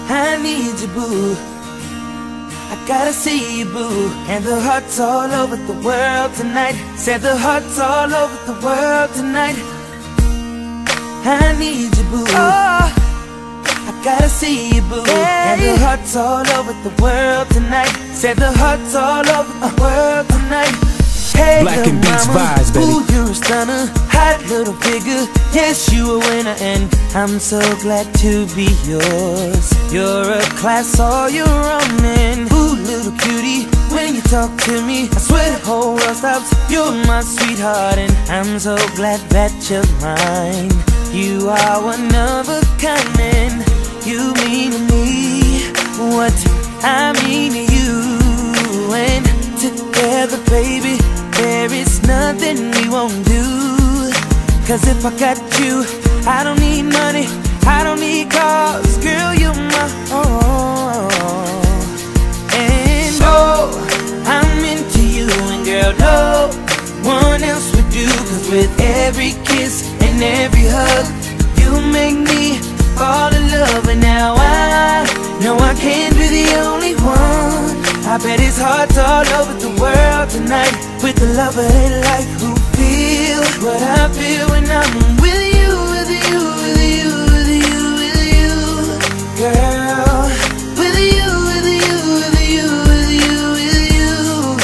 I need you, boo. I gotta see you, boo. And the hearts all over the world tonight. Said the hearts all over the world tonight. I need you, boo. Oh, I gotta see you, boo. And the hearts all over the world tonight. Said the hearts all over the world tonight. Hey, Black and Beats vibes, baby. Ooh, you're a stunner, hot little figure. Yes, you a winner, and I'm so glad to be yours. You're a class all your own, and ooh, little cutie, when you talk to me, I swear the whole world stops. You're my sweetheart, and I'm so glad that you're mine. You are one of a kind, and you mean to me what I mean to you. And together, baby, there is nothing we won't do. Cause if I got you, I don't need money, I don't need cars. Girl, you're my all. And oh, I'm into you, and girl, no one else would do. Cause with every kiss and every hug, you make me fall in love. And now I know I can't be the only one. I bet it's hearts all over the world tonight with the love of their life who feel what I feel when I'm with you, with you, with you, with you, with you, girl. With you, with you, with you, with you, with you.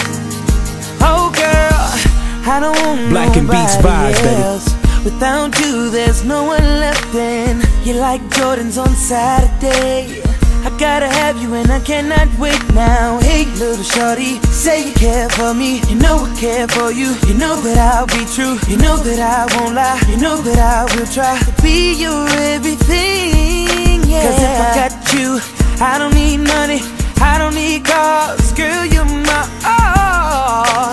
Oh girl, I don't want Black and Beats vibes, else. Without you, there's no one left. And you're like Jordans on Saturday. I gotta have you and I cannot wait now. Hey little shorty, say you care for me. You know I care for you. You know that I'll be true. You know that I won't lie. You know that I will try to be your everything, yeah. Cause if I got you, I don't need money, I don't need cars. Girl, you're my all.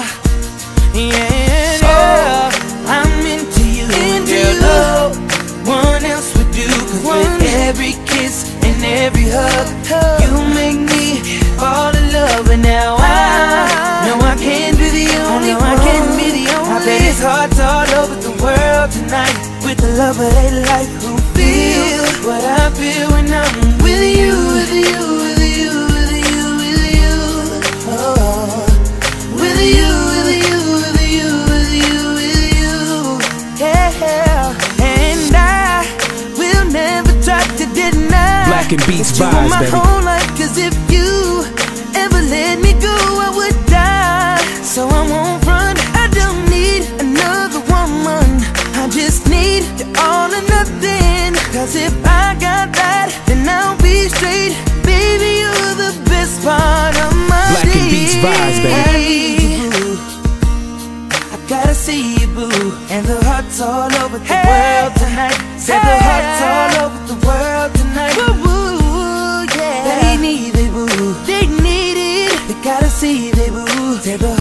Yeah, girl, I'm into you. Girl, no one else would do. Cause with every kiss and every hug, you make me fall in love. And now I know I can't be the only one. I can't be the only. I bet it's hearts all over the world tonight with the love of their life who feel what I feel when I'm with you, with you, with you, with you, with you. Oh, with you, with you, with you, with you, with you. Yeah, and I will never try to deny Black and Beats that you vibes, my baby. whole life. Cause if you ever let me go, I would die. So I won't run, I don't need another woman. I just need you all or nothing. Cause if I got that, then I'll be straight. Baby, you're the best part of my Black day. and Beats vibes, baby. I gotta see you, boo. And the hearts all over the world